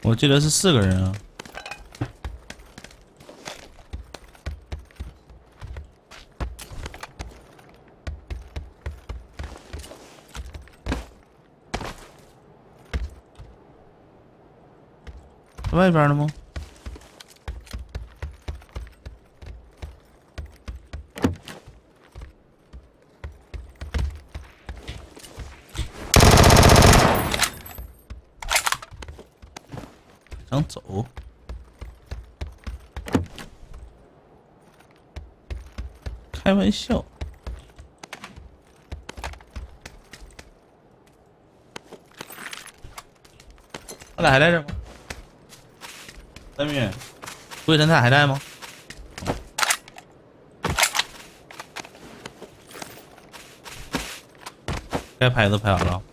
我记得是4个人啊。外边了吗？想走？开玩笑！他俩还在这吗？三米，鬼神他还在吗？该拍都拍完了。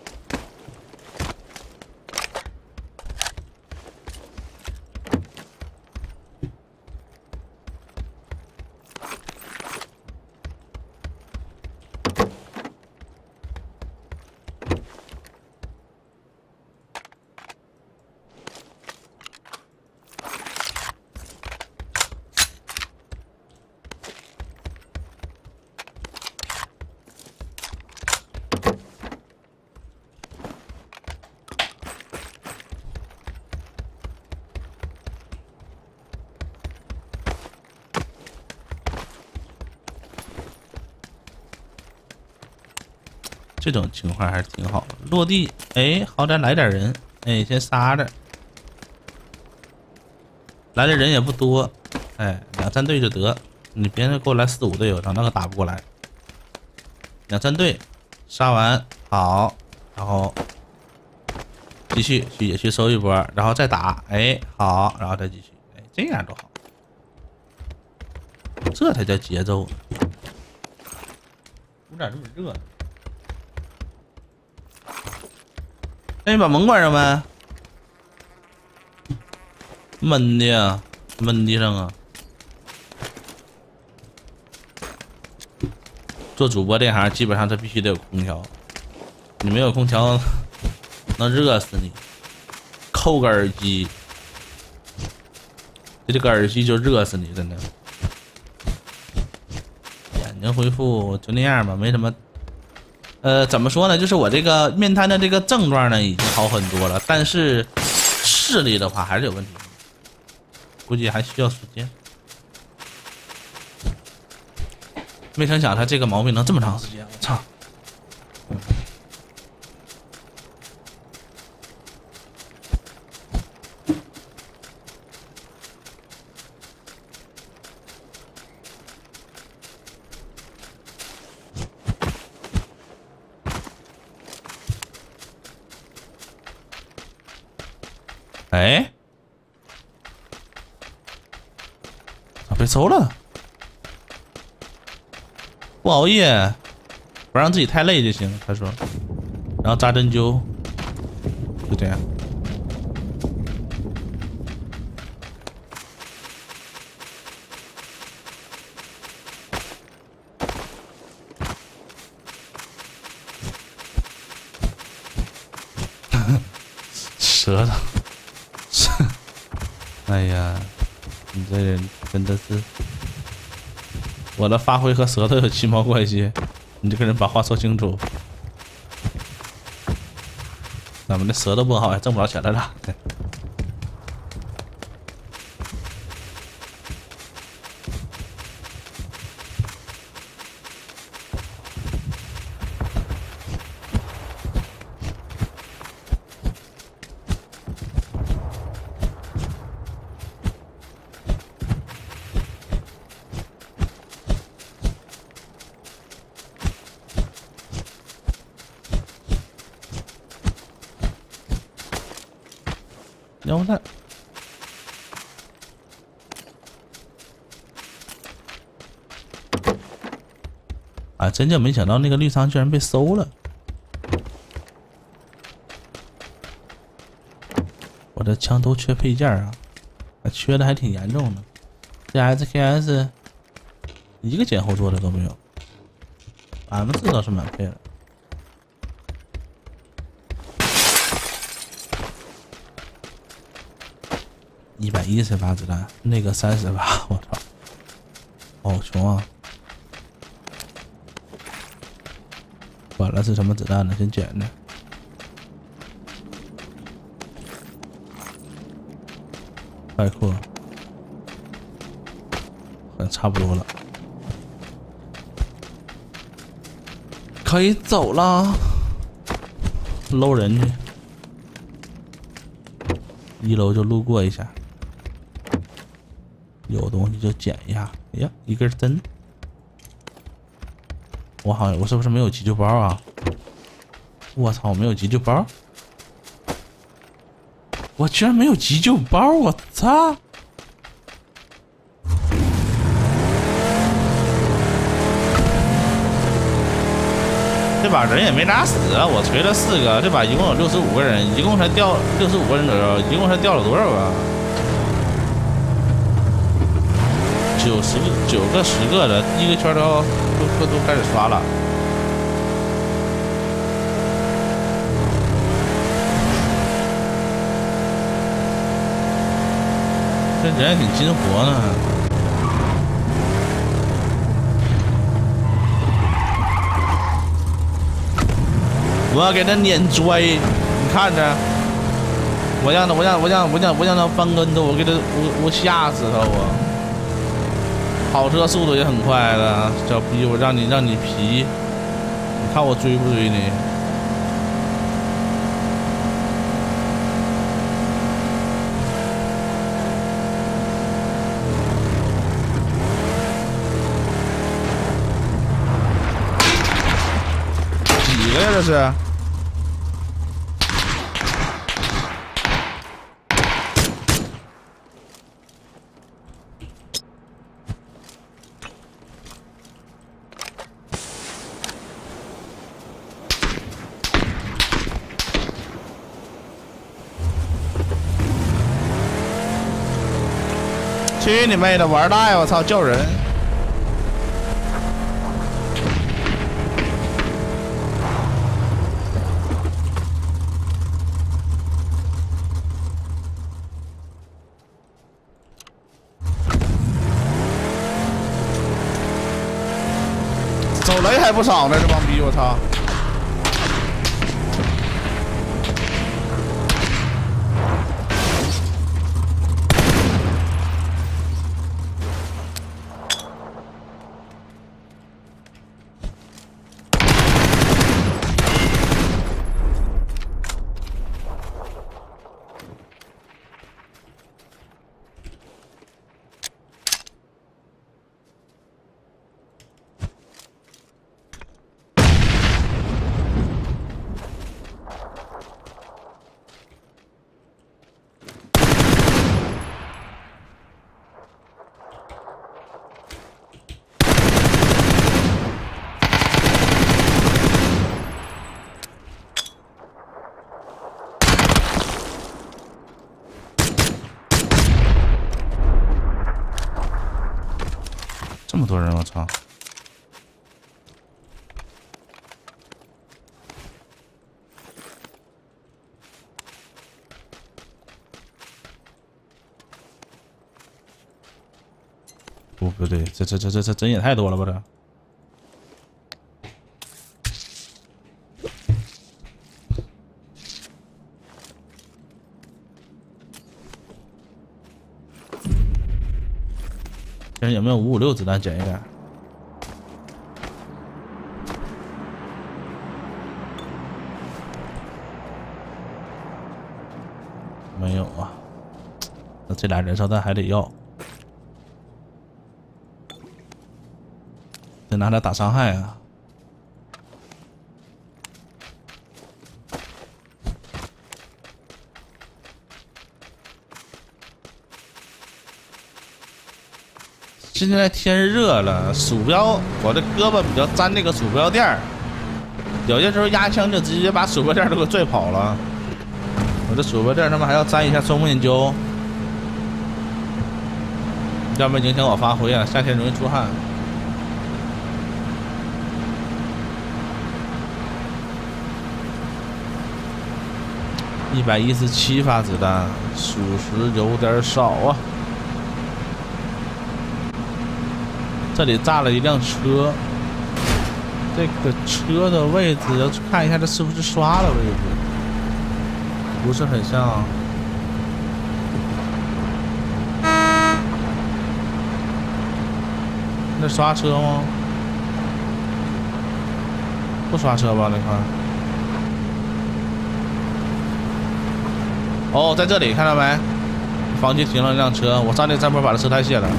这种情况还是挺好的。落地，哎，好歹来点人，哎，先杀着。来的人也不多，哎，2、3队就得。你别给我来4、5队友，那个打不过来。2、3队，杀完好，然后继续也去收一波，然后再打，哎，好，然后再继续，哎，这样多好，这才叫节奏呢。咋这么热呢？那你把门关上呗。闷的呀，闷的上啊。做主播这行基本上他必须得有空调，你没有空调能热死你。扣个耳机，这个耳机就热死你，真的。眼睛恢复就那样吧，没什么。怎么说呢？就是我这个面瘫的这个症状呢，已经好很多了，但是视力的话还是有问题，估计还需要时间。没成想他这个毛病能这么长时间，我操！哎，咋被抽了？不熬夜，不让自己太累就行。他说，然后扎针灸，就这样。舌头，哎呀，你这人真的是，我的发挥和舌头有鸡毛关系？你这个人把话说清楚。咱们的舌头不好，还挣不着钱了啦。腰带，啊！真就没想到那个绿仓居然被收了。我的枪都缺配件啊，缺的还挺严重的。这 SKS 一个减后座的都没有，M4倒是满配了。 110发子弹，那个30发，我操，好穷啊！管了是什么子弹呢？先捡着。外扩，好像差不多了，可以走了。搂人去，1楼就路过一下，有东西就捡一下。哎呀，一根针。我是不是没有急救包啊？我操，我没有急救包！我居然没有急救包！我操！这把人也没咋死，我锤了4个，这把一共有65个人，一共才掉65个人左右，一共才掉了多少个？9个10个的，第一个圈都开始刷了。这人也挺金活呢。我要给他撵追，你看着，我让他翻跟头，我吓死他我。跑车速度也很快的，小逼，我让你皮，你看我追不追你？几个呀这是？去你妹的，玩大呀！我操，叫人！走雷还不少呢，这帮逼！我操！这么多人，我操！不对，这人也太多了吧这！这人有没有556子弹捡一点？没有啊，那这俩燃烧弹还得要。得拿它打伤害啊！现在天热了，鼠标我的胳膊比较粘那个鼠标垫儿，有些时候压枪就直接把鼠标垫都给拽跑了。我的鼠标垫上面还要粘一下双面胶，要不然影响我发挥啊，夏天容易出汗。 117发子弹，属实有点少啊。这里炸了一辆车，这个车的位置要去看一下，这是不是刷的位置？不是很像。那刷车吗？不刷车吧？那块。哦，在这里看到没？房间停了一辆车，我上去这波把这车胎卸了。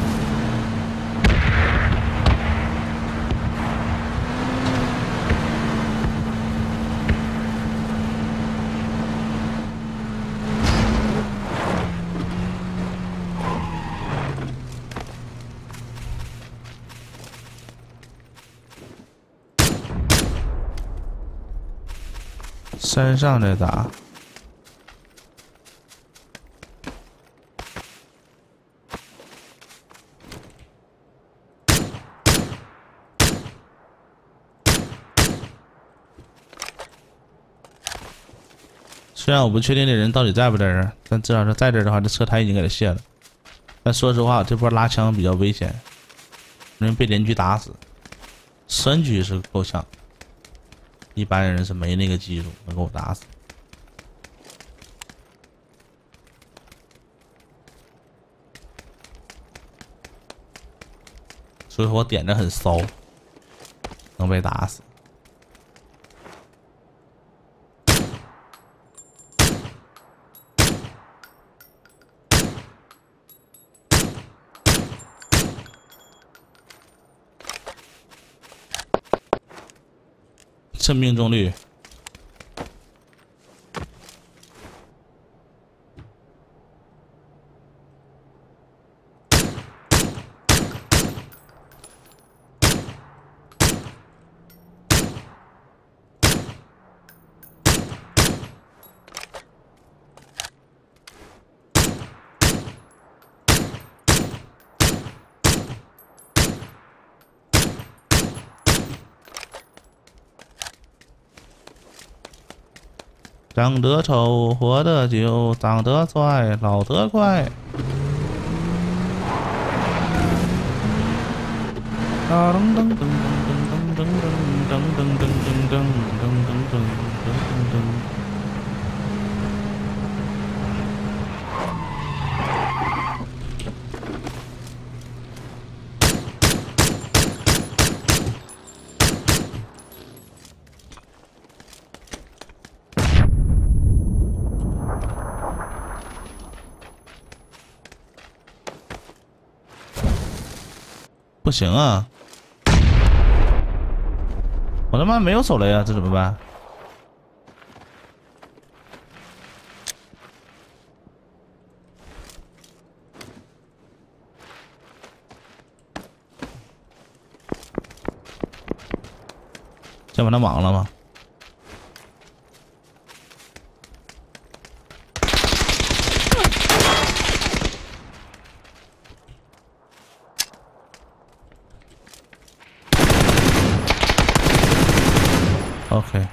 山上在打。虽然我不确定这人到底在不在这儿，但至少是在这儿的话，这车胎已经给他卸了。但说实话，这波拉枪比较危险，容易被邻居打死。3局是够呛，一般人是没那个技术能给我打死。所以说我点着很骚，能被打死。这命中率。长得丑，活得久，长得帅，老得快。噔噔噔噔噔噔噔噔噔噔噔噔噔噔噔噔噔噔。不行啊！我他妈没有手雷啊，这怎么办？先把他莽了吗？ OK，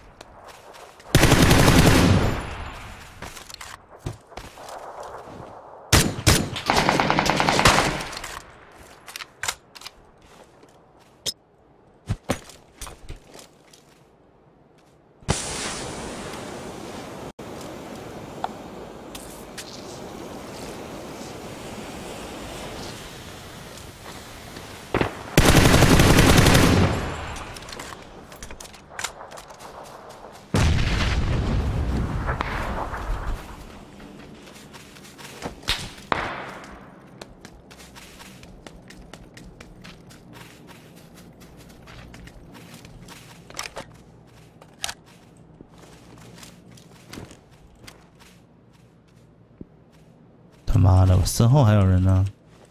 他妈的，我身后还有人呢。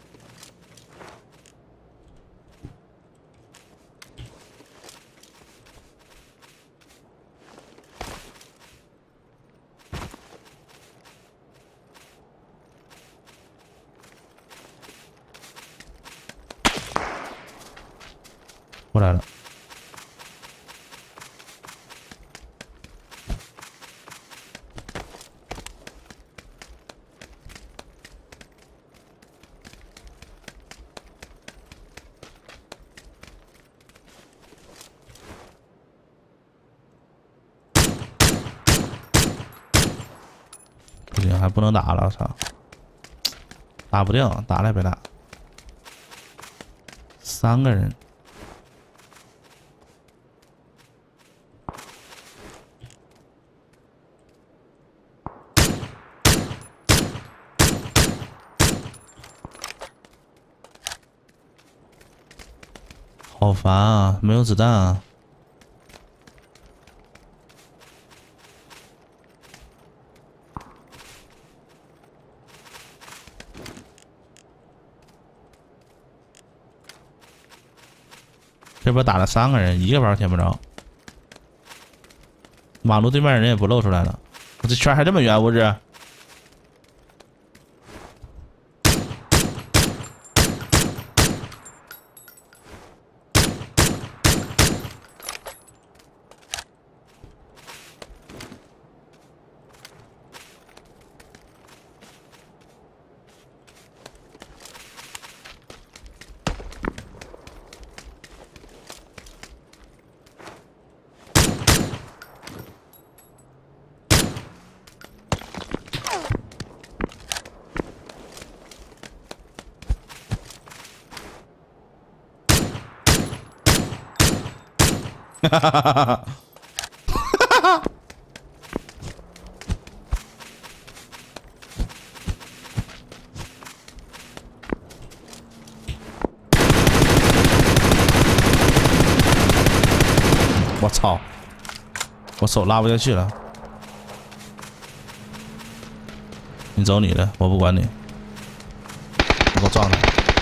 过来了。 不能打了，我操！打不掉，打了也别打。3个人。好烦啊，没有子弹啊！这边打了3个人，一个包舔不着。马路对面人也不露出来了，我这圈还这么远，我这。哈哈哈哈哈！我操！我手拉不下去了。你走你的，我不管你。你给我撞他！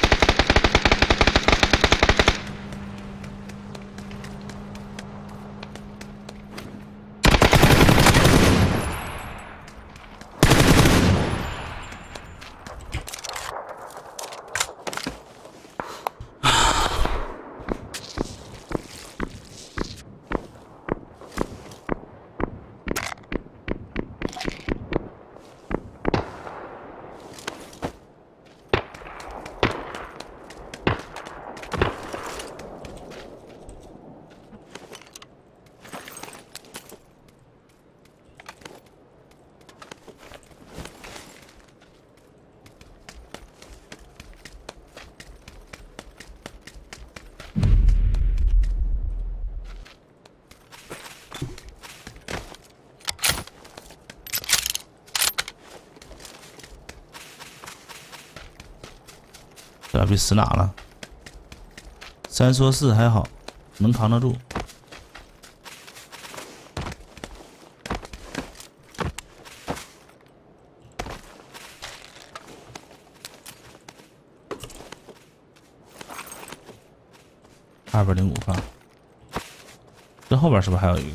这被死哪了？3说4还好，能扛得住。205发，这后边是不是还有一个？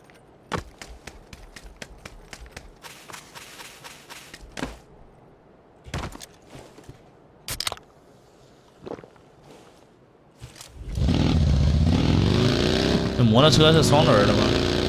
这摩托车是双轮的吗？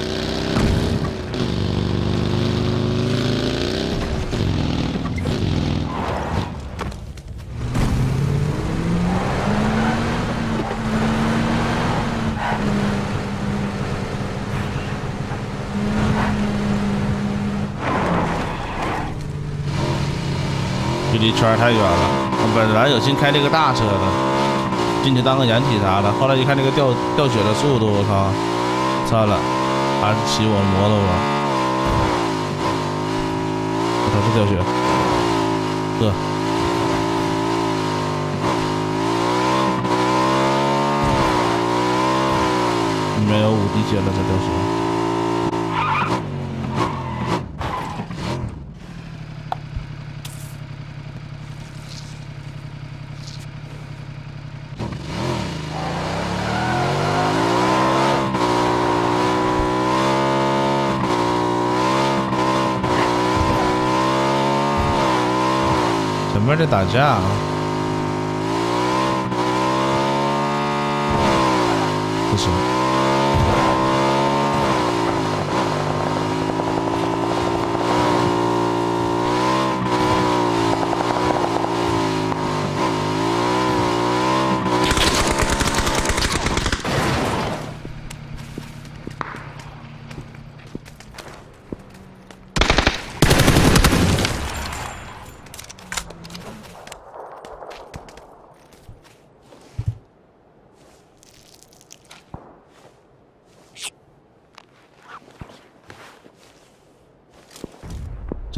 距离圈太远了，我本来有心开这个大车的，进去当个掩体啥的，后来一看这个掉血的速度，我操，算了，还是骑我的摩托吧。我操，是掉血，里面有5滴血了才掉血。前面在打架，不行。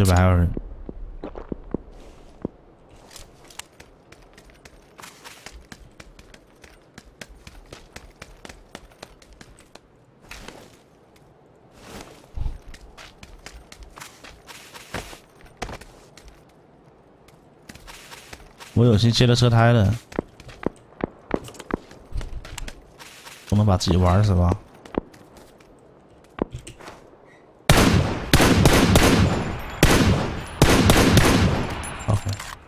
这边还有人。我有新切了车胎了，不能把自己玩死吧？OK。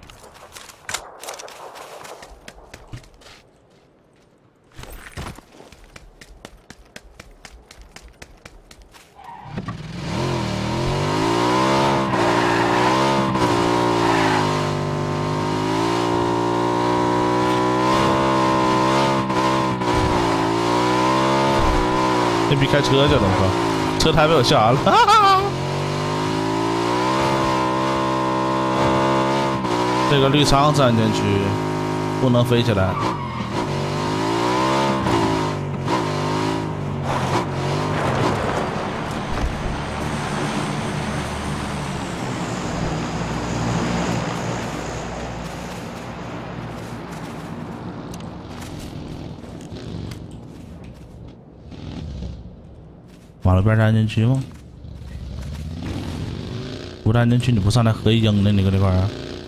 那逼开车去了，我靠！车胎被我下了，哈哈！这个绿仓是安全区，不能飞起来。马路边是安全区吗？不是安全区，你不上来合一英的那个地方啊？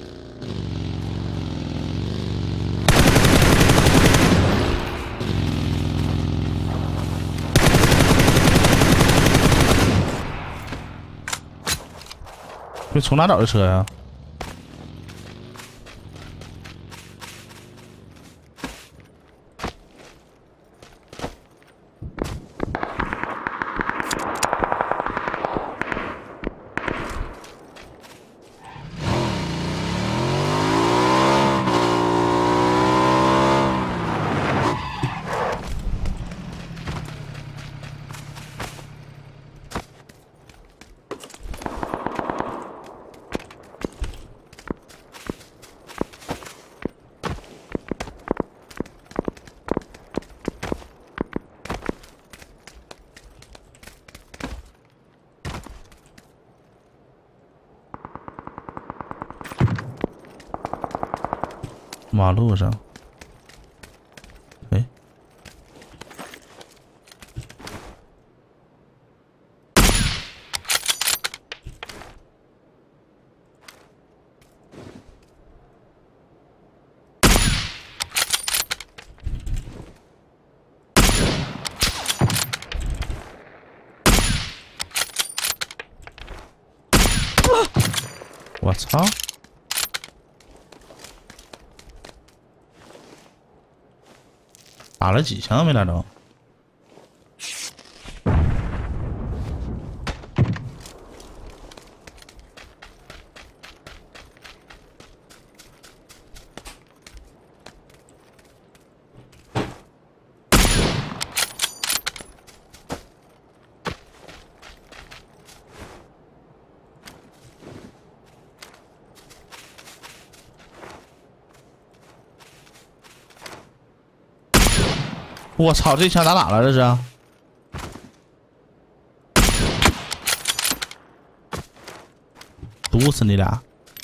这从哪找的车呀？马路上，哎，我操！打了几枪没打着？我操！这枪打哪了？这是？毒死你俩！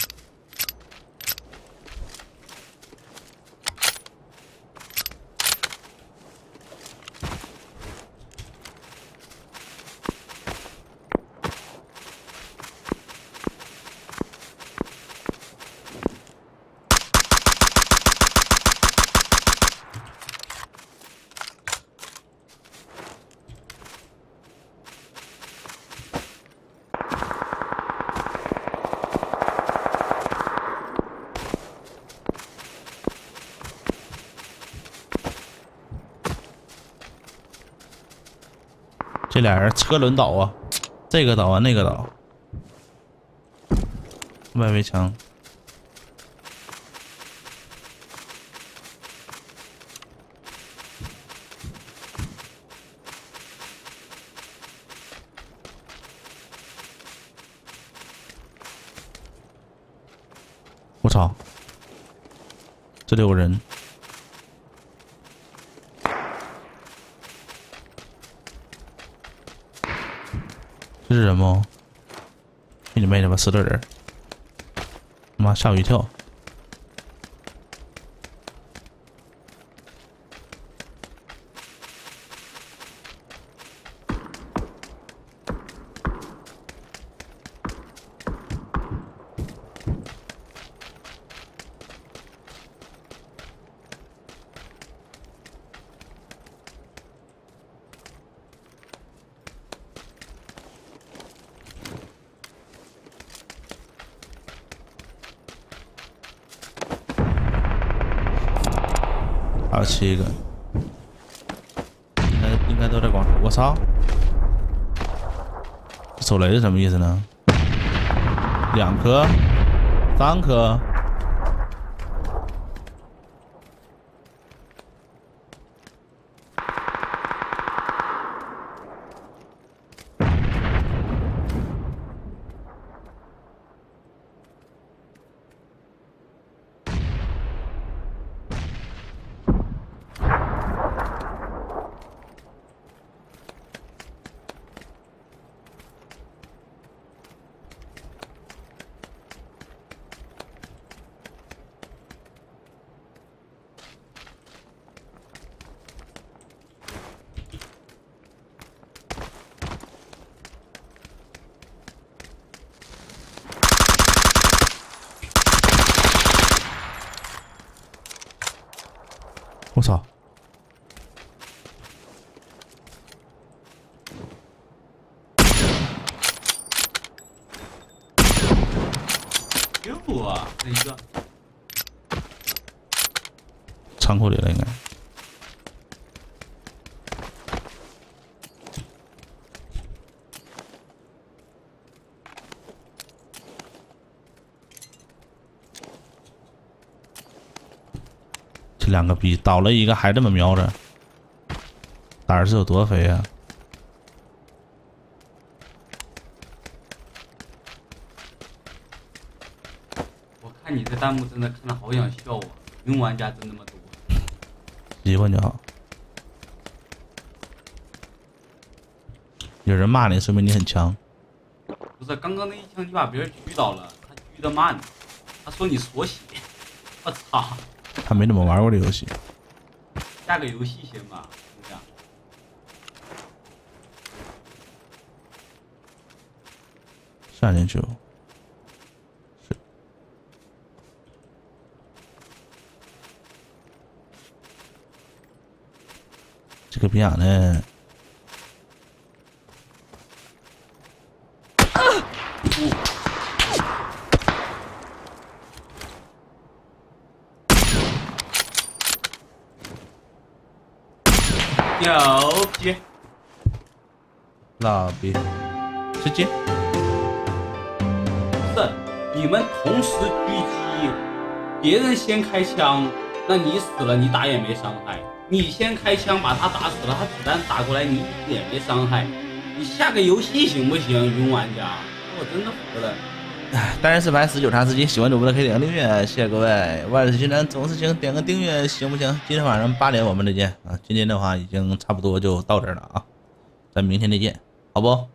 这俩人车轮倒啊，这个倒啊，那个倒。外围墙。我操！这里有人。这是人吗？ 去你妹的吧，死的人！他妈吓我一跳。还有7个，应该都在广场。我操！手雷是什么意思呢？2颗，3颗。我操！ 有啊，这一个仓库里了应该。这2个逼倒了一个还这么瞄着，胆儿是有多肥啊！ 我看你这弹幕真的看得好想笑啊！云玩家真那么多， 习惯就好。有人骂你，说明你很强。 不是刚刚那一枪你把别人狙倒了，他狙得慢，他说你锁血，我操！ 他没怎么玩过这游戏。 下个游戏先吧，就这样。 下进去哦。是。这个逼样呢？ 牛逼！ 老逼，直接。 是你们同时狙击，别人先开枪，那你死了，你打也没伤害；你先开枪把他打死了，他子弹打过来，你一点没伤害。你下个游戏行不行，云玩家？我真的服了。 单人4盘19场时间，喜欢主播的可以点个订阅，谢谢各位。万事新人总是行，点个订阅行不行？今天晚上8点我们再见啊！今天的话已经差不多就到这儿了啊，咱明天再见，好不？